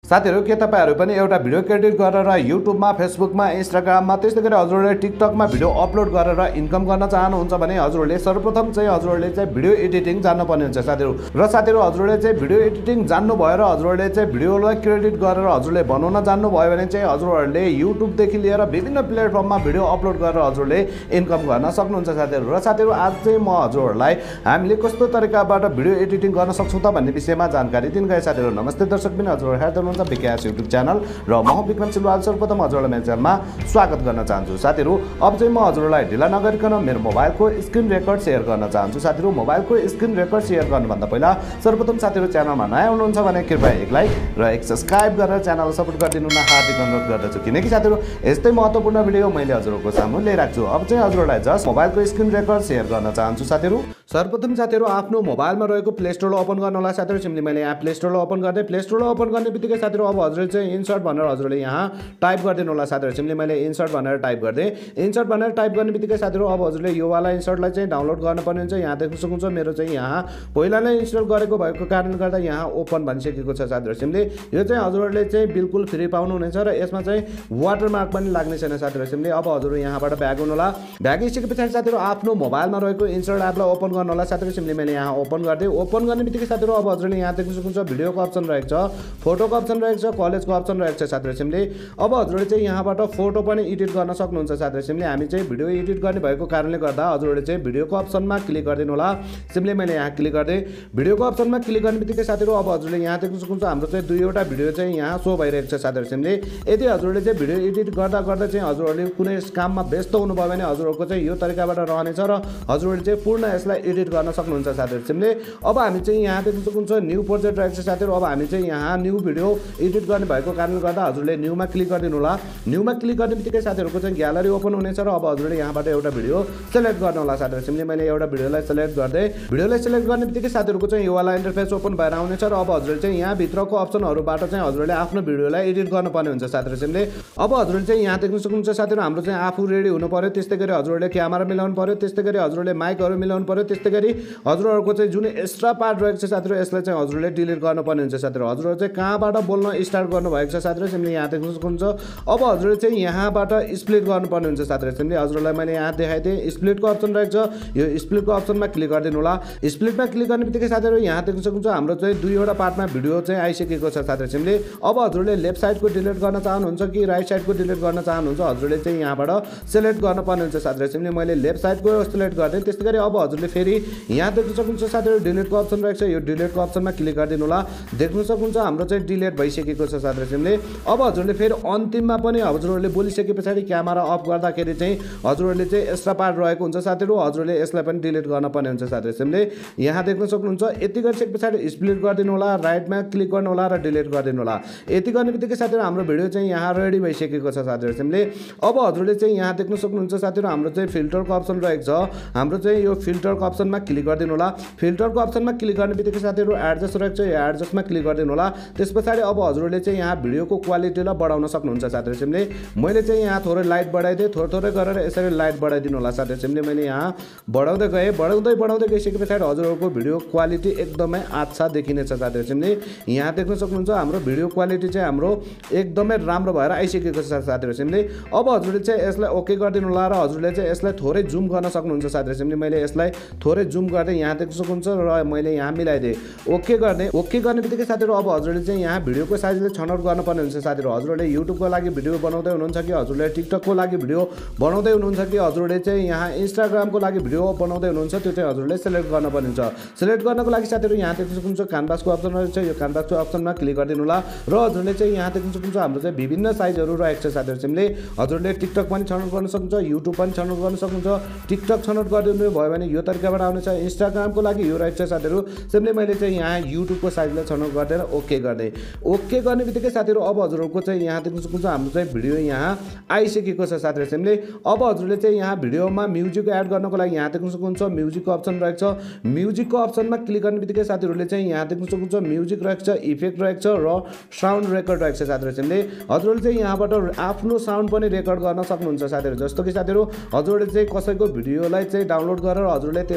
साथीहरु के तपाईहरु पनि एउटा भिडियो एडिट गरेर युट्युबमा फेसबुकमा इन्स्टाग्राममा त्यस्तै गरी हजुरहरुले टिकटकमा भिडियो अपलोड गरेर इन्कम गर्न चाहनुहुन्छ भने हजुरहरुले सर्वप्रथम चाहिँ हजुरहरुले चाहिँ भिडियो एडिटिङ जान्नुपर्ने हुन्छ साथीहरु। र साथीहरु हजुरहरुले चाहिँ भिडियो एडिटिङ जान्नु भएर हजुरहरुले चाहिँ भिडियोलाई क्रेडिट गरेर हजुरले बनाउन जान्नु भयो भने चाहिँ हजुरहरुले युट्युब देखि लिएर विभिन्न प्लेटफर्ममा भिडियो अपलोड गरेर हजुरले इन्कम गर्न सक्नुहुन्छ साथीहरु। र साथीहरु आज चाहिँ म हजुरहरुलाई हामीले कस्तो तरिकाबाट भिडियो एडिटिङ गर्न सक्छौं त भन्ने विषयमा जानकारी दिन गए साथीहरु। नमस्ते दर्शकबिन, हजुरहरु हेर्दै हुनुहुन्छ विकास युट्युब च्यानल र म विक्रम सिलवाल। सर्वप्रथम हजुरहरुलाई मेरो च्यानलमा स्वागत गर्न चाहन्छु साथीहरु। अब चाहिँ म हजुरहरुलाई ढिला नगरिकन मेरो मोबाइलको स्क्रिन रेकर्ड शेयर गर्न चाहन्छु साथीहरु। मोबाइलको स्क्रिन रेकर्ड शेयर गर्नुभन्दा पहिला सर्वप्रथम साथीहरु च्यानलमा नयाँ हुनुहुन्छ भने कृपया एक लाइक र एक सब्स्क्राइब गरेर च्यानललाई सपोर्ट गरिदिनु न हार्दिक अनुरोध गर्दछु, किनकि साथीहरु यस्तै महत्त्वपूर्ण भिडियो मैले हजुरहरुको सामु ल्याइराख्छु छु। अब चाहिँ हजुरहरुलाई जस्ट मोबाइलको स्क्रिन रेकर्ड शेयर गर्न चाहन्छु साथीहरु। सर्वप्रथम साथीहरु आफ्नो मोबाइलमा रहेको प्ले स्टोरलाई ओपन गर्न होला साथीहरु। सिम्पली मैले यहाँ प्ले स्टोरलाई ओपन गर्दै प्ले स्टोरलाई ओपन गर्ने बित्तिकै साथीहरु अब हजुरले चाहिँ इन्सर्ट भनेर हजुरले यहाँ टाइप गरिदिनु होला साथीहरु। सिम्पली मैले इन्सर्ट भनेर टाइप गर्दै इन्सर्ट भनेर टाइप गर्ने बित्तिकै साथीहरु अब हजुरले यो वाला इन्सर्टलाई चाहिँ डाउनलोड गर्नुपर्ने हुन्छ। यहाँ देख्न सक्नुहुन्छ मेरो चाहिँ यहाँ पहिला नै इन्स्टल गरेको भएको कारणले गर्दा यहाँ ओपन भनिसकेको छ साथीहरु। सिम्पली यो चाहिँ हजुरहरुले चाहिँ बिल्कुल फ्री पाउनुहुनेछ र यसमा चाहिँ वाटरमार्क पनि लाग्ने छैन साथीहरु। सिम्पली अब हजुरहरु यहाँबाट ब्याक हुनु होला। ब्याक आइसकेपछि साथीहरु आफ्नो मोबाइलमा रहेको इन्सर्ट एपलाई ओपन गर्नु होला साथीहरु। सिम्पली मैले यहाँ ओपन गर्दै ओपन गर्ने बित्तिकै साथीहरु अब हजुरले यहाँ देख्न सक्नुहुन्छ भिडियोको अप्सन रहेको छ, फोटोको अप्सन रहेको छ, कलेजको अप्सन रहेको छ साथीहरु। सिम्पली अब हजुरले चाहिँ यहाँबाट फोटो पनि एडिट गर्न सक्नुहुन्छ साथीहरु। सिम्पली हामी चाहिँ भिडियो एडिट गर्ने भएको कारणले गर्दा हजुरले चाहिँ भिडियोको अप्सनमा क्लिक गरिदिनु होला। सिम्पली मैले यहाँ क्लिक गर्दै भिडियोको अप्सनमा क्लिक गर्ने बित्तिकै साथीहरु अब हजुरले यहाँ देख्न सक्नुहुन्छ हाम्रो चाहिँ दुईवटा भिडियो चाहिँ यहाँ शो भइरहेको छ साथीहरु। सिम्पली यदि हजुरले चाहिँ भिडियो एडिट गर्दा गर्दा चाहिँ हजुरहरुले कुनै काममा व्यस्त हुनुभयो भने हजुरहरुको चाहिँ यो तरिकाबाट रहनेछ र हजुरहरुले चाहिँ पूर्ण यसलाई एडिट गर्न सक्नुहुन्छ साथीहरु। सिम्पली अब हामी चाहिँ यहाँ देख्न सक्नुहुन्छ न्यू प्रोजेक्ट रहेको छ साथीहरु। अब हामी चाहिँ यहाँ न्यू भिडियो एडिट गर्ने भएको कारणले गर्दा हजुरले न्यूमा क्लिक गरिदिनु होला। न्यूमा क्लिक गर्ने बित्तिकै साथीहरुको चाहिँ ग्यालरी ओपन हुनेछ र अब हजुरले यहाँबाट एउटा भिडियो सिलेक्ट गर्नु होला साथीहरु। सिम्पली मैले एउटा भिडियोलाई सिलेक्ट गर्दै भिडियोलाई सिलेक्ट गर्ने बित्तिकै साथीहरुको चाहिँ यो वाला इन्टरफेस ओपन भएर आउनेछ र अब हजुरले चाहिँ यहाँ भित्रको अप्सनहरुबाट चाहिँ हजुरले आफ्नो भिडियोलाई एडिट गर्नुपर्ने हुन्छ साथीहरु। सिम्पली अब हजुरले चाहिँ यहाँ देख्न सक्नुहुन्छ साथीहरु हाम्रो चाहिँ आफू रेडी हुनु पर्यो, त्यस्तै गरी हजुरले क्यामेरा मिलाउनु पर्यो, त्यस्तै गरी हजुरले माइकहरु मिलाउनु पर्यो, त्यस्तै गरी हजुरहरुको चाहिँ जुन एक्स्ट्रा पार्ट रहेको छ साथीहरु यसलाई चाहिँ हजुरले डिलिट गर्नुपर्ने हुन्छ साथीहरु। हजुरहरु चाहिँ कहाँबाट बोल्न स्टार्ट गर्नु भएको छ साथीहरु। सिम्पली यहाँ देख्न सक्नुहुन्छ अब हजुरले चाहिँ यहाँबाट स्प्लिट गर्नुपर्ने हुन्छ साथीहरु। सिम्पली हजुरलाई मैले यहाँ देखाइदिएँ स्प्लिटको अप्सन रहेको छ, यो स्प्लिटको अप्सनमा क्लिक गरिदिनु होला। स्प्लिटमा क्लिक गर्ने बित्तिकै साथीहरु यहाँ देख्न सक्नुहुन्छ हाम्रो चाहिँ दुईवटा पार्टमा भिडियो चाहिँ आइसकेको छ साथीहरु। सिम्पली अब हजुरले लेफ्ट साइडको डिलिट गर्न चाहनुहुन्छ कि राइट साइडको डिलिट गर्न चाहनुहुन्छ हजुरले चाहिँ यहाँबाट सिलेक्ट गर्नुपर्ने हुन्छ साथीहरु। सिम्पली मैले लेफ्ट साइडको सिलेक्ट गर्दै त्यस्तै गरी अब हजुरले फेरि यहाँ देख्न सक्नुहुन्छ साथीहरु डिलिटको अप्सन रहेको छ, यो डिलिटको अप्सनमा क्लिक गरिदिनु होला। देख्न सक्नुहुन्छ हाम्रो चाहिँ डिलिट भइसकेको छ साथीहरु। सिम्पली अब हजुरले फेरि अन्तिममा पनि हजुरहरुले बोलिसके पछाडि क्यामेरा अफ गर्दाखेरि चाहिँ हजुरहरुले चाहिँ एक्स्ट्रा पार्ट रहेको हुन्छ साथीहरु, हजुरले यसलाई पनि डिलिट गर्नुपर्ने हुन्छ साथीहरु। सिम्पली यहाँ देख्न सक्नुहुन्छ यति गरिसके पछाडि स्प्लिट गरिदिनु होला, राइटमा क्लिक गर्नु होला र डिलिट गरिदिनु होला। यति गर्ने बित्तिकै साथीहरु हाम्रो भिडियो चाहिँ यहाँ रेडी भइसकेको छ साथीहरु। सिम्पली अब हजुरले चाहिँ यहाँ देख्न सक्नुहुन्छ साथीहरु हाम्रो चाहिँ फिल्टरको अप्सन रहेको छ, हाम्रो चाहिँ यो फिल्टरको अप्सनमा क्लिक गरिदिनु होला। फिल्टरको अप्सनमा क्लिक गर्ने बित्तिकै साथीहरु एडजस्ट रहेको छ, यो एडजस्टमा क्लिक गरिदिनु होला। त्यसपछि अब हजुरले चाहिँ यहाँ भिडियोको क्वालिटीलाई बढाउन सक्नुहुन्छ साथीहरु। सिम्पली मैले चाहिँ यहाँ थोरै लाइट बढाइदिए, थोरै गरेर यसरी लाइट बढाइदिनु होला साथीहरु। सिम्पली मैले यहाँ बढाउँदै गए, बढाउँदै गइसके पछाडि हजुरहरुको भिडियो क्वालिटी एकदमै अच्छा देखिनेछ साथीहरु। सिम्पली यहाँ देख्न सक्नुहुन्छ हाम्रो भिडियो क्वालिटी चाहिँ हाम्रो एकदमै राम्रो भएर आइसकेको छ साथीहरु। सिम्पली अब हजुरले चाहिँ यसलाई ओके गरिदिनु होला र हजुरले चाहिँ यसलाई थोरै जुम गर्न सक्नुहुन्छ साथीहरु। सिम्पली मैले यसलाई थोरै जुम गर्दै यहाँ देख्न सक्नुहुन्छ र मैले यहाँ मिलाइदिएँ ओके गर्ने बित्तिकै साथीहरु अब हजुरले चाहिँ यहाँ भिडियोको साइजले छनौट गर्नुपर्ने हुन्छ साथीहरु। हजुरले युट्युबको लागि भिडियो बनाउँदै हुनुहुन्छ कि हजुरले टिकटकको लागि भिडियो बनाउँदै हुनुहुन्छ कि हजुरले चाहिँ यहाँ इन्स्टाग्रामको लागि भिडियो बनाउँदै हुनुहुन्छ त्यो चाहिँ हजुरले सिलेक्ट गर्नुपर्ने हुन्छ। सिलेक्ट गर्नको लागि साथीहरु यहाँ देख्न सक्नुहुन्छ क्यानभासको अप्सन रहेको छ, यो क्यानभासको अप्सनमा क्लिक गरिदिनु होला र हजुरले चाहिँ यहाँ देख्न सक्नुहुन्छ हाम्रो चाहिँ विभिन्न साइजहरु रहेको छ साथीहरु। सिम्पली हजुरले टिकटक पनि छनौट गर्न सक्नुहुन्छ, युट्युब पनि छनौट गर्न सक्नुहुन्छ। टिकटक छनौट गरिदिनु भयो भने यो तरिकाबाट आउनेछ। इन्स्टाग्रामको लागि यो रहेको छ साथीहरु। सिम्पली मैले चाहिँ यहाँ युट्युबको साइजलाई छनौट गर्दै ओके गर्दै ओके गर्ने बित्तिकै साथीहरु अब हजुरहरुको चाहिँ यहाँ देख्न सक्नुहुन्छ हाम्रो चाहिँ भिडियो यहाँ आइसकेको छ साथीहरु। सिम्पली अब हजुरले चाहिँ यहाँ भिडियोमा म्युजिक एड गर्नको लागि यहाँ देख्न सक्नुहुन्छ म्युजिकको अप्सन रहेको छ। म्युजिकको अप्सनमा क्लिक गर्ने बित्तिकै साथीहरुले चाहिँ यहाँ देख्न सक्नुहुन्छ म्युजिक रहेको छ, इफेक्ट रहेको छ र साउन्ड रेकर्ड रहेको छ साथीहरु। सिम्पली हजुरले चाहिँ यहाँबाट आफ्नो साउन्ड पनि रेकर्ड गर्न सक्नुहुन्छ साथीहरु। जस्तो कि साथीहरु हजुरले चाहिँ कसैको भिडियोलाई चाहिँ डाउनलोड गरेर हजुरले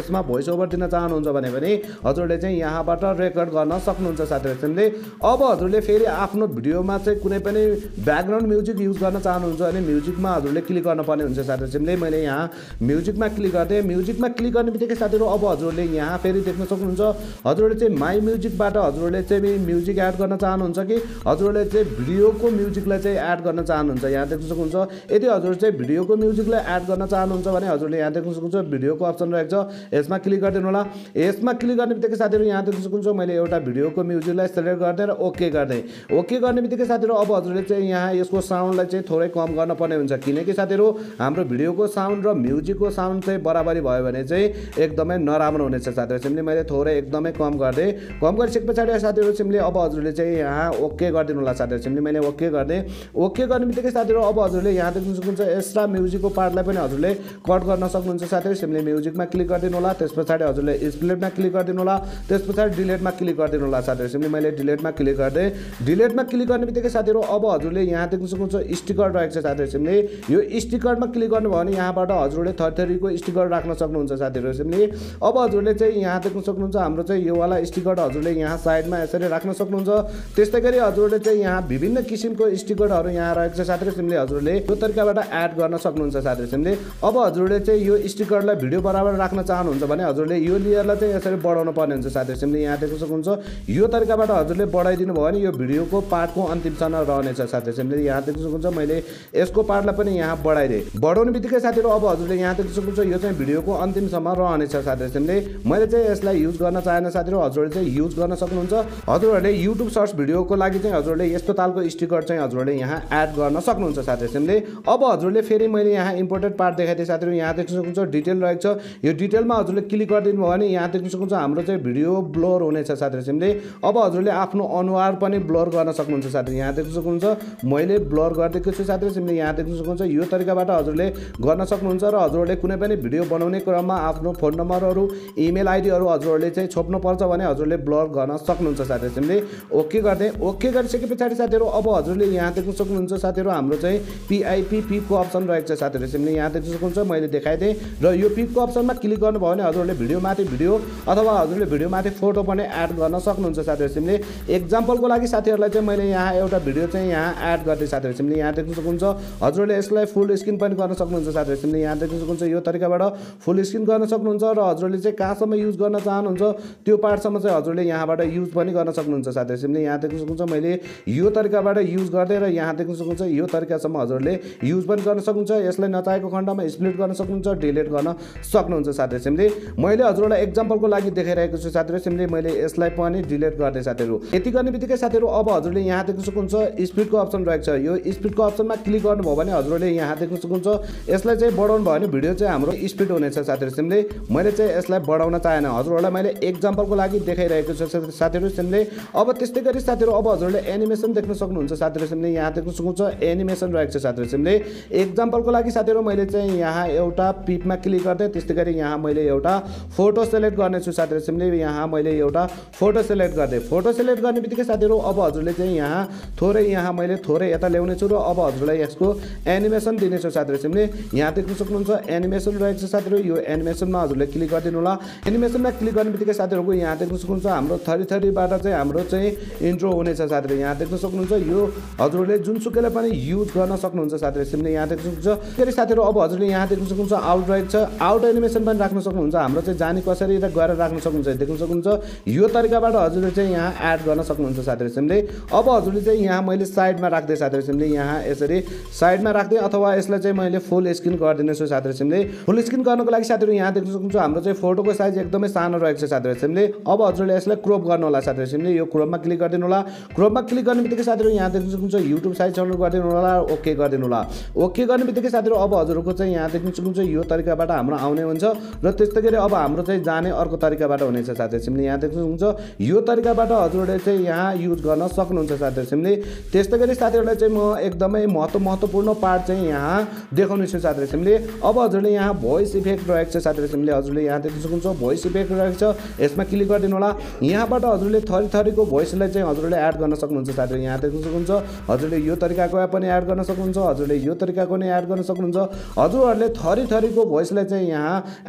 त्यसमा भोइस ओभर दिन चाहनुहुन्छ भने पनि हजुरले चाहिँ यहाँबाट रेकर्ड गर्न सक्नुहुन्छ साथीहरूले। अब हजुरले फेरि आफ्नो भिडियोमा चाहिँ कुनै पनि ब्याकग्राउन्ड म्युजिक युज गर्न चाहनुहुन्छ भने म्युजिकमा हजुरले क्लिक गर्नुपर्ने हुन्छ साथीहरूले। मैले यहाँ म्युजिकमा क्लिक गर्दै म्युजिकमा क्लिक गर्ने बित्तिकै साथीहरू अब हजुरले यहाँ फेरि देख्न सक्नुहुन्छ हजुरले चाहिँ माई म्युजिकबाट हजुरले चाहिँ म्युजिक एड गर्न चाहनुहुन्छ कि हजुरले चाहिँ भिडियोको म्युजिकलाई चाहिँ एड गर्न चाहनुहुन्छ। यहाँ देख्न सक्नुहुन्छ यदि हजुर चाहिँ भिडियोको म्युजिकलाई एड गर्न चाहनुहुन्छ भने हजुरले यहाँ देख्न सक्नुहुन्छ भिडियोको अप्सन रहेको छ, यसमा क्लिक गरिदिनु होला। यसमा क्लिक गर्ने बित्तिकै साथीहरू यहाँ देख्न सक्नुहुन्छ मैले एउटा भिडियोको म्युजिकलाई सेलेक्ट गर्दै र ओके गर्दै ओके गर्ने बित्तिकै साथीहरू अब हजुरले चाहिँ यहाँ यसको साउन्डलाई चाहिँ थोरै कम गर्नुपर्ने हुन्छ, किनकि साथीहरू हाम्रो भिडियोको साउन्ड र म्युजिकको साउन्ड चाहिँ बराबरी भयो भने चाहिँ एकदमै नराम्रो हुनेछ साथीहरू। सिम्पली मैले थोरै एकदमै कम गरिसके पछाडि साथीहरू सिम्पली अब हजुरले चाहिँ यहाँ ओके गरिदिनु होला साथीहरू। सिम्पली मैले ओके गर्दै ओके गर्ने बित्तिकै साथीहरू अब हजुरले यहाँ देख्न सक्नुहुन्छ एक्स्ट्रा म्युजिकको पार्टलाई पनि हजुरले कट गर्न सक्नुहुन्छ साथीहरू। सिम्पली म्युजिकमा क्लिक गरिदिनु होला, त्यस पछाडि हजुरले स्प्लिटमा क्लिक गरिदिनु होला, त्यस पछाडि डिलिटमा क्लिक गरिदिनु होला साथीहरू। सिम्पली मैले डिलिटमा क्लिक गर्दै डिलिटमा क्लिक गर्ने बित्तिकै साथीहरू अब हजुरले यहाँ देख्न सक्नुहुन्छ स्टिकर रहेको छ साथीहरू। सिम्पली यो स्टिकरमा क्लिक गर्नुभयो भने यहाँबाट हजुरले थरीको स्टिकर राख्न सक्नुहुन्छ साथीहरू। सिम्पली अब हजुरले चाहिँ यहाँ देख्न सक्नुहुन्छ हाम्रो चाहिँ यो वाला स्टिकर हजुरले यहाँ साइडमा यसरी राख्न सक्नुहुन्छ। त्यस्तै गरी हजुरले चाहिँ यहाँ विभिन्न किसिमको स्टिकरहरू यहाँ रहेको छ साथीहरू। सिम्पली हजुरले यो तरिकाबाट एड गर्न सक्नुहुन्छ साथीहरू। सिम्पली अब हजुरले चाहिँ यो स्टिकरलाई भिडियो बराबर राख्न चाहनुहुन्छ भने हजुरले यो लेयरलाई चाहिँ यसरी बढाउनु पर्ने हुन्छ साथीहरू। सिम्पली यहाँ देख्न सक्नुहुन्छ यो तरिकाबाट हजुरले बढाइदिनु भयो भने यो भिडियोको पार्टको अन्तिमसम्म रहनेछ साथीहरू। सिम्पली यहाँ देख्न सक्नुहुन्छ मैले यसको पार्टलाई पनि यहाँ बढाइदिएँ। बढाउने बित्तिकै साथीहरू अब हजुरले यहाँ देख्न सक्नुहुन्छ यो चाहिँ भिडियोको अन्तिमसम्म रहनेछ साथीहरू। सिम्पली मैले चाहिँ यसलाई युज गर्न चाहेन साथीहरू, हजुरले चाहिँ युज गर्न सक्नुहुन्छ। हजुरहरूले युट्युब सर्च भिडियोको लागि चाहिँ हजुरले यस्तो तालको स्टिकर चाहिँ हजुरले यहाँ एड गर्न सक्नुहुन्छ साथीहरू। सिम्पली अब हजुरले फेरि मैले यहाँ इम्पोर्टेन्ट पार्ट देखाइदिएँ साथीहरू। यहाँ देख्न सक्नुहुन्छ डिटेल रहेको छ, यो डिटेलमा हजुरले क्लिक गरिदिनु भयो भने यहाँ देख्न सक्नुहुन्छ हाम्रो चाहिँ भिडियो ब्लर हुनेछ साथीहरू। सिम्पली अब हजुरले आफ्नो अनुहार पनि ब्लर गर्न सक्नुहुन्छ साथीहरू। यहाँ देख्न सक्नुहुन्छ मैले ब्लर गरिदिएको छु साथीहरू। सिम्पली यहाँ देख्न सक्नुहुन्छ यो तरिकाबाट हजुरले गर्न सक्नुहुन्छ र हजुरहरूले कुनै पनि भिडियो बनाउने क्रममा आफ्नो फोन नम्बरहरू इमेल आइडीहरू हजुरहरूले चाहिँ छोप्नुपर्छ भने हजुरले ब्लर गर्न सक्नुहुन्छ साथीहरू। सिम्पली ओके गर्दै ओके गरिसके पछाडि साथीहरू अब हजुरले यहाँ देख्न सक्नुहुन्छ साथीहरू हाम्रो चाहिँ पिपको अप्सन रहेको छ साथीहरू। सिम्पली यहाँ देख्न सक्नुहुन्छ मैले देखाइदिएँ र यो पिपको अप्सनमा क्लिक गर्नुभयो भने हजुरहरूले भिडियोमाथि भिडियो अथवा हजुरले भिडियोमाथि फोटो पनि एड गर्न सक्नुहुन्छ साथीहरू। सिम्पली एक्जाम्पलको लागि साथीहरूलाई चाहिँ मैले यहाँ एउटा भिडियो चाहिँ यहाँ एड गर्दै साथीहरू। सिम्पली यहाँ देख्न सक्नुहुन्छ हजुरले यसलाई फुल स्क्रिन पनि गर्न सक्नुहुन्छ साथीहरू। सिम्पली यहाँ देख्न सक्नुहुन्छ यो तरिकाबाट फुल स्क्रिन गर्न सक्नुहुन्छ र हजुरले चाहिँ कहाँसम्म युज गर्न चाहनुहुन्छ त्यो पार्टसम्म चाहिँ हजुरले यहाँबाट युज पनि गर्न सक्नुहुन्छ साथीहरू। सिम्पली यहाँ देख्न सक्नुहुन्छ मैले यो तरिकाबाट युज गर्दै र यहाँ देख्न सक्नुहुन्छ यो तरिकासम्म हजुरले युज पनि गर्न सक्नुहुन्छ। यसलाई नचाहेको खण्डमा स्प्लिट गर्न सक्नुहुन्छ, डिलिट गर्न सक्नुहुन्छ साथीहरू। सिम्पली मैले हजुरलाई एक्जाम्पलको लागि देखाइरहेको छु साथीहरू। सिम्पली मैले यसलाई पनि डिलिट गर्दै साथीहरू। यति गर्ने बित्तिकै साथीहरू अब हजुरले यहाँ देख्न सक्नुहुन्छ स्पिडको अप्सन रहेको छ, यो स्पिडको अप्सनमा क्लिक गर्नुभयो भने हजुरले यहाँ देख्न सक्नुहुन्छ यसलाई चाहिँ बढाउनु भयो भने भिडियो चाहिँ हाम्रो स्पिड हुनेछ साथीहरू। सिम्पली मैले चाहिँ यसलाई बढाउन चाहेन, हजुरहरूलाई मैले एक्जाम्पलको लागि देखाइरहेको छु साथीहरू। सिम्पली अब त्यस्तै गरी साथीहरू अब हजुरले एनिमेसन देख्न सक्नुहुन्छ साथीहरू। सिम्पली यहाँ देख्न सक्नुहुन्छ एनिमेसन रहेको छ साथीहरू। सिम्पली एक्जाम्पलको लागि साथीहरू मैले चाहिँ यहाँ एउटा पिपमा क्लिक गर्दै त्यस्तै गरी यहाँ मैले एउटा फोटो सेलेक्ट गर्नेछु साथीहरू। सिम्पली यहाँ मैले एउटा फोटो सेलेक्ट गर्दै फोटो सेलेक्ट गर्ने बित्तिकै साथीहरू अब हजुरले चाहिँ यहाँ मैले थोरै यता ल्याउने छु र अब हजुरलाई यसको एनिमेसन दिनेछु साथीहरू। सिम्पली यहाँ देख्न सक्नुहुन्छ एनिमेसन रहेको छ साथीहरू। यो एनिमेसनमा हजुरले क्लिक गरिदिनु होला। एनिमेसनमा क्लिक गर्ने बित्तिकै साथीहरूको यहाँ देख्न सक्नुहुन्छ हाम्रो थरीबाट चाहिँ हाम्रो चाहिँ इन्ट्रो हुनेछ साथीहरू। यहाँ देख्न सक्नुहुन्छ यो हजुरले जुनसुकैलाई पनि युज गर्न सक्नुहुन्छ साथीहरू। सिम्पली यहाँ देख्न सक्नुहुन्छ फेरि साथीहरू अब हजुरले यहाँ देख्न सक्नुहुन्छ आउट रहेको छ, आउट एनिमेसन पनि राख्न सक्नुहुन्छ। हाम्रो चाहिँ जाने कसरी र गएर राख्न सक्नुहुन्छ देख्न सक्नुहुन्छ यो तरिकाबाट हजुरले चाहिँ यहाँ एड गर्न सक्नुहुन्छ साथीहरू। सिम्पली अब हजुरले चाहिँ यहाँ मैले साइडमा राख्दै साथीहरू। सिम्पली यहाँ यसरी साइडमा राख्दै अथवा यसलाई चाहिँ मैले फुल स्क्रिन गरिदिनेछु साथीहरू। सिम्पली फुल स्क्रिन गर्नको लागि साथीहरू यहाँ देख्न सक्नुहुन्छ हाम्रो चाहिँ फोटोको साइज एकदमै सानो रहेको छ साथीहरू। सिम्पली अब हजुरले यसलाई क्रोप गर्नु होला साथीहरू। सिम्पली यो क्रोपमा क्लिक गरिदिनु होला। क्रोपमा क्लिक गर्ने बित्तिकै साथीहरू यहाँ देख्न सक्नुहुन्छ युट्युब साइज डाउनलोड गरिदिनु होला, ओके गरिदिनु होला। ओके गर्ने बित्तिकै साथीहरू अब हजुरको चाहिँ यहाँ देख्न सक्नुहुन्छ यो तरिकाबाट हाम्रो आउने हुन्छ र त्यस्तै गरी अब हाम्रो चाहिँ जाने अर्को तरिकाबाट हुनेछ साथीहरू। सिम्पली यहाँ देख्न सक्नुहुन्छ यो तरिकाबाट हजुरले चाहिँ यहाँ युज गर्न सक्नुहुन्छ साथीहरू। सिम्पली त्यस्तै गरी साथीहरूलाई चाहिँ म एकदमै महत्त्वपूर्ण पार्ट चाहिँ यहाँ देखाउने छु साथीहरू। सिम्पली अब हजुरले यहाँ भोइस इफेक्ट रहेको छ साथीहरू। सिम्पली हजुरले यहाँ देख्न सक्नुहुन्छ भोइस इफेक्ट रहेको छ, यसमा क्लिक गरिदिनु होला। यहाँबाट हजुरले थरीको भोइसलाई चाहिँ हजुरले एड गर्न सक्नुहुन्छ साथीहरू। यहाँ देख्न सक्नुहुन्छ हजुरले यो तरिकाको पनि एड गर्न सक्नुहुन्छ, हजुरले यो तरिकाको नै एड गर्न सक्नुहुन्छ। हजुरहरूले थरीको भोइसलाई चाहिँ यहाँ एड गर्न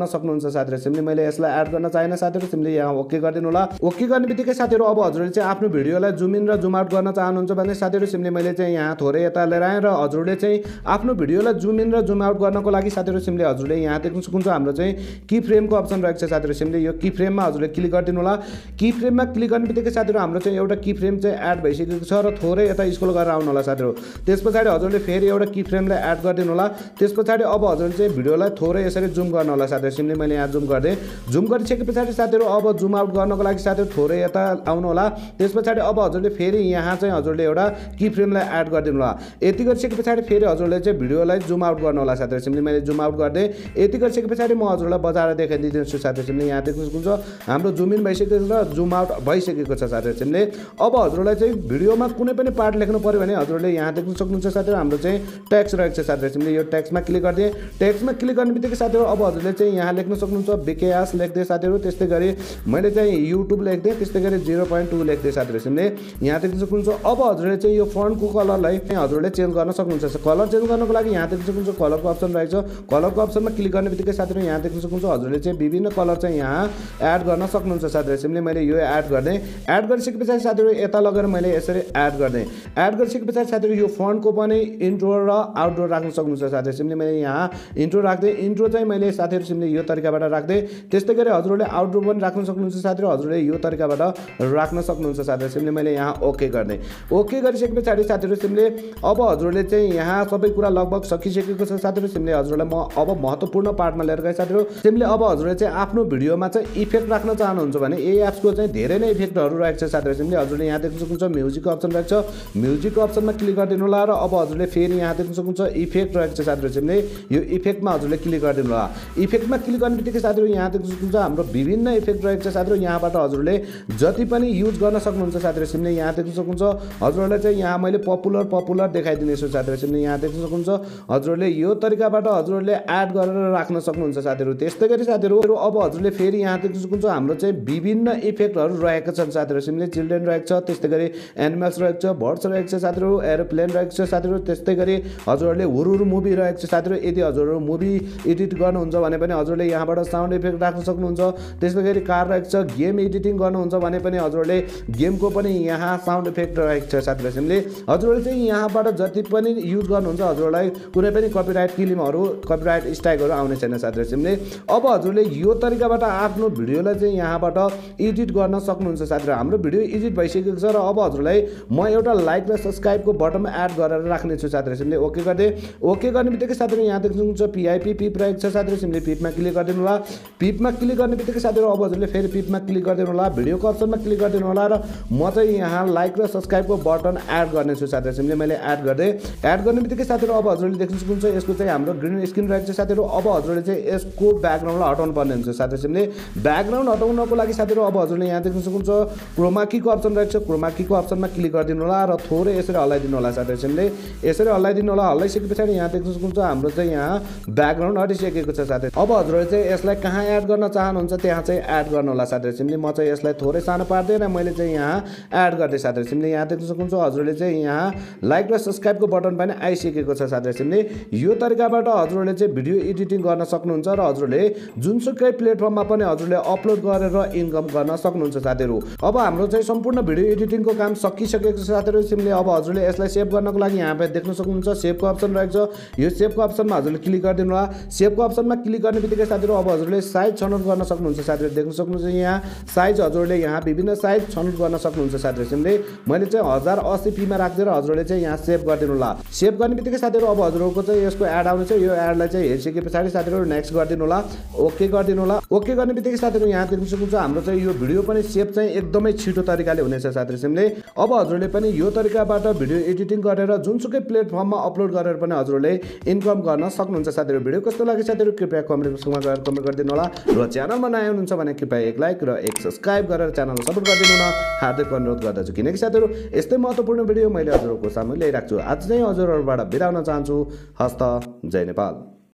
सक्नुहुन्छ साथीहरु। सिम्पली मैले यसलाई एड गर्न चाहेन साथीहरु, सिम्पली यहाँ ओके गरिदिनु होला। ओके गर्ने बित्तिकै साथीहरु अब हजुरले चाहिँ आफ्नो भिडियोलाई जुम इन र जुम आउट गर्न चाहनुहुन्छ भने साथीहरु सिम्पली मैले चाहिँ यहाँ थोरै यता लिएर आएँ र हजुरले चाहिँ आफ्नो भिडियोलाई जुम इन र जुम आउट गर्नको लागि साथीहरु सिम्पली हजुरले यहाँ देख्न सक्नुहुन्छ हाम्रो चाहिँ की फ्रेमको अप्सन रहेको छ साथीहरु। सिम्पली यो की फ्रेममा हजुरले क्लिक गरिदिनु होला। की फ्रेममा क्लिक गर्ने बित्तिकै साथीहरु हाम्रो चाहिँ एउटा की फ्रेम चाहिँ एड भइसकेको छ र थोरै यता स्क्रोल गरेर आउनु होला साथीहरु। त्यसपछि हजुरले फेरि एउटा की फ्रेमलाई एड गरिदिनु होला। त्यसपछि अब हजुरले चाहिँ भिडियोलाई थोरै यसरी जुम गर्नु होला साथीहरु। सिम्पली मैले यहाँ जुम गर्दै जुम गरिसकेपछि साथीहरु अब जुम आउट गर्नको लागि साथीहरु थोरै यता आउनु होला। त्यसपछि अब हजुरले फेरि यहाँ चाहिँ हजुरले एउटा की फ्रेमलाई एड गरिदिनु होला। यति गरिसकेपछि फेरि हजुरले चाहिँ भिडियोलाई जुम आउट गर्नु होला साथीहरु। सिम्पली मैले जुम आउट गर्दै यति गरिसकेपछि म हजुरलाई बजाएर देखाइदिन्छु साथीहरु। सिम्पली यहाँ देख्न सक्नुहुन्छ हाम्रो जुम इन भइसकेको छ र जुम आउट भइसकेको छ साथीहरु। सिम्पली अब हजुरलाई चाहिँ भिडियोमा कुनै पनि पार्ट लेख्नु पर्यो भने हजुरले यहाँ देख्न सक्नुहुन्छ साथीहरु हाम्रो चाहिँ टेक्स्ट रहेको छ साथीहरु। सिम्पली यो टेक्स्टमा क्लिक गरिदिए टेक्स्टमा क्लिक गर्ने बित्तिकै साथीहरु अब हजुरले चाहिँ यहाँ लेख्न सक्नुहुन्छ विकास लेख्दै साथीहरु। त्यस्तै गरी मैले चाहिँ युट्युब लेख्दै त्यस्तै गरी 0.2 लेख्दै साथीहरु। सिम्पली यहाँ देख्न सक्नुहुन्छ अब हजुरले चाहिँ यो फन्टको कलरलाई हजुरले चेन्ज गर्न सक्नुहुन्छ। कलर चेन्ज गर्नको लागि यहाँ देख्न सक्नुहुन्छ कलरको अप्सन रहेको छ। कलरको अप्सनमा क्लिक गर्ने बित्तिकै साथीहरु यहाँ देख्न सक्नुहुन्छ हजुरले चाहिँ विभिन्न कलर चाहिँ यहाँ एड गर्न सक्नुहुन्छ साथीहरु। सिम्पली मैले यो एड गर्दै एड गरिसकेपछि साथीहरु यता लगेर मैले यसरी एड गर्दै एड गरिसकेपछि साथीहरु यो फन्टको पनि इन्ट्रो र आउटडोर राख्न सक्नुहुन्छ साथीहरु। सिम्पली मैले यहाँ इन्ट्रो राख्दै इन्ट्रो चाहिँ मैले साथीहरु सिम्पली यो तरिकाबाट राख्दै त्यस्तै गरी हजुरले आउटडोर पनि राख्न सक्नुहुन्छ साथीहरु। हजुरले यो तरिकाबाट राख्न सक्नुहुन्छ साथीहरु। सिम्पली मैले यहाँ ओके गर्दै ओके गरिसकेपछि साथीहरु सिम्पली अब हजुरले चाहिँ यहाँ सबै कुरा लगभग सकिसकेको छ साथीहरु। सिम्पली हजुरलाई म अब महत्त्वपूर्ण पार्टमा लिएर गए साथीहरु। सिम्पली अब हजुरले चाहिँ आफ्नो भिडियोमा चाहिँ इफेक्ट राख्न चाहनुहुन्छ भने यही एप्सको चाहिँ धेरै नै इफेक्टहरु रहेको छ साथीहरु। सिम्पली हजुरले यहाँ देख्न सक्नुहुन्छ म्युजिकको अप्सन रहेको छ। म्युजिकको अप्सनमा क्लिक गरिदिनु होला र अब हजुरले फेरि यहाँ देख्न सक्नुहुन्छ इफेक्ट रहेको छ साथीहरु। सिम्पली यो इफेक्टमा हजुरले क्लिक गरिदिनु होला। इफेक्टमा क्लिक गर्ने बित्तिकै साथीहरु यहाँ देख्न सक्नुहुन्छ हाम्रो विभिन्न इफेक्ट रहेको छ साथीहरु। यहाँबाट हजुरले जति पनि युज गर्न सक्नुहुन्छ साथीहरु। सिम्पली यहाँ देख्न सक्नुहुन्छ हजुरलाई चाहिँ यहाँ मैले पपुलर देखाइदिनेछु साथीहरु। सिम्पली यहाँ देख्न सक्नुहुन्छ हजुरले यो तरिकाबाट हजुरले एड गरेर राख्न सक्नुहुन्छ साथीहरु। त्यस्तै गरी साथीहरु अब हजुरले फेरि यहाँ देख्न सक्नुहुन्छ हाम्रो चाहिँ विभिन्न इफेक्टहरु रहेका छन् साथीहरु। सिम्पली चिल्ड्रेन रहेको छ, त्यस्तै गरी एनिमल्स रहेको छ, बर्ड्स रहेको छ साथीहरु, एरोप्लेन रहेको छ साथीहरु। त्यस्तै गरी हजुरले हुरुरु मुभी रहेको छ साथीहरु। यदि हजुरहरु मुभी एडिट गर्नुहुन्छ भने पनि हजुरले यहाँबाट साउन्ड इफेक्ट राख्न सक्नुहुन्छ। त्यस्तै गरी कार रहेको छ, गेम एडिटिङ गर्नुहुन्छ भने पनि हजुरले गेमको पनि यहाँ साउन्ड इफेक्ट रहेको छ साथीहरु। सिम्पली हजुरले चाहिँ यहाँबाट जति पनि युज गर्नुहुन्छ हजुरलाई कुनै पनि कपिराइट क्लेमहरु कपिराइट स्ट्राइकहरु आउने छैन साथीहरु। सिम्पली अब हजुरले यो तरिकाबाट आफ्नो भिडियोलाई चाहिँ यहाँबाट एडिट गर्न सक्नुहुन्छ साथीहरु। हाम्रो भिडियो एडिट भइसकेको छ र अब हजुरलाई म एउटा लाइक र सब्स्क्राइबको बटनमा एड गरेर राख्ने छु साथीहरु। सिम्पली ओके गर्दै ओके गर्ने बित्तिकै साथीहरु यहाँ देख्नुहुन्छ पीआईपी पिप रहेको छ साथीहरु। सिम्पली पिपमा क्लिक गरिदिनु होला। पिपमा क्लिक गर्ने बित्तिकै साथीहरु अब हजुरले फेरि पिपमा क्लिक गरिदिनु होला। भिडियोको अप्सनमा क्लिक गरिदिनु होला र म चाहिँ यहाँ लाइक र सब्स्क्राइबको बटन एड गर्ने छु साथीहरु। सिम्पली मैले एड गर्दै एड गर्ने बित्तिकै साथीहरु अब हजुरले देख्न सक्नुहुन्छ यसको चाहिँ हाम्रो ग्रीन स्क्रिन रहेको छ साथीहरु। अब हजुरले चाहिँ यसको ब्याकग्राउन्डलाई हटाउनु पर्ने हुन्छ साथीहरु। सिम्पली ब्याकग्राउन्ड हटाउनको लागि साथीहरु अब हजुरले यहाँ देख्न सक्नुहुन्छ क्रोमा कीको अप्सन रहेको छ। क्रोमा कीको अप्सनमा क्लिक गरिदिनु होला र थोरै यसरी हल्लाइदिनु होला साथीहरु। सिम्पली यसरी हल्लाइदिनु होला। हल्लाइसकेपछि यहाँ देख्न सक्नुहुन्छ हाम्रो चाहिँ यहाँ ब्याकग्राउन्ड हटिसकेको छ साथीहरु। अब हजुरले चाहिँ यसलाई कहाँ एड गर्न चाहनुहुन्छ त्यहाँ चाहिँ एड गर्नु होला साथीहरु। सिम्पली म चाहिँ यसलाई थोरै सानो पार्दै र मैले चाहिँ यहाँ एड गर्दै साथीहरु। सिम्पली यहाँ देख्न सक्नुहुन्छ हजुरले चाहिँ यहाँ लाइक र सब्स्क्राइबको बटन पनि आइसकेको छ साथीहरु। सिम्पली यो तरिकाबाट हजुरले चाहिँ भिडियो एडिटिङ गर्न सक्नुहुन्छ र हजुरले जुनसुकै प्लेटफर्ममा पनि हजुरले अपलोड गरेर इन्कम गर्न सक्नुहुन्छ साथीहरु। अब हाम्रो चाहिँ सम्पूर्ण भिडियो एडिटिङको काम सकिसकेको छ साथीहरु। सिम्पली अब हजुरले यसलाई सेभ गर्नको लागि यहाँ पे देख्न सक्नुहुन्छ सेभको अप्सन रहेको छ। यो सेभको अप्सनमा हजुरले क्लिक गरिदिनु होला। सेभको अप्सनमा क्लिक गर्ने बित्तिकै साथीहरु अब हजुरले साइज छनौट गर्न सक्नुहुन्छ साथीहरु। देख्न सक्नुहुन्छ यहाँ साइज हजुरले यहाँ विभिन्न साइज छनौट गर्न सक्नुहुन्छ साथीहरु। सिम्पली मैले चाहिँ 1080p मा राख्दिएर हजुरले चाहिँ यहाँ सेभ गरिदिनु होला। सेभ गर्ने बित्तिकै साथीहरु अब हजुरको चाहिँ यसको एड आउने छ। यो एडलाई चाहिँ हेरिसकेपछि साथीहरु नेक्स्ट गरिदिनु होला। ओके गरिदिनु होला। ओके गर्ने बित्तिकै साथीहरु यहाँ देख्न सक्नुहुन्छ हाम्रो चाहिँ यो भिडियो पनि सेभ चाहिँ एकदमै छिटो तरिकाले हुनेछ साथीहरु। सिम्पली अब हजुरले पनि यो तरिकाबाट भिडियो एडिटिङ गरेर जुनसुकै प्लेटफर्ममा अपलोड गरेर पनि हजुरले इन्कम गर्न सक्नुहुन्छ साथीहरु। भिडियो कस्तो लाग्यो साथीहरु कृपया कमेन्ट बक्समा गएर कमेन्ट गरिदिनु होला र च्यानलमा नयाँ हुनुहुन्छ भने कृपया एक लाइक र एक सब्स्क्राइब गरेर च्यानललाई सपोर्ट गरिदिनु न हार्दिक अनुरोध गर्दछु। किनकि साथीहरु यस्तै महत्त्वपूर्ण भिडियो मैले हजुरहरूको सामु ल्याइराख्छु। आज चाहिँ हजुरहरूबाट बिदा हुन चाहन्छु। हस्त जय नेपाल।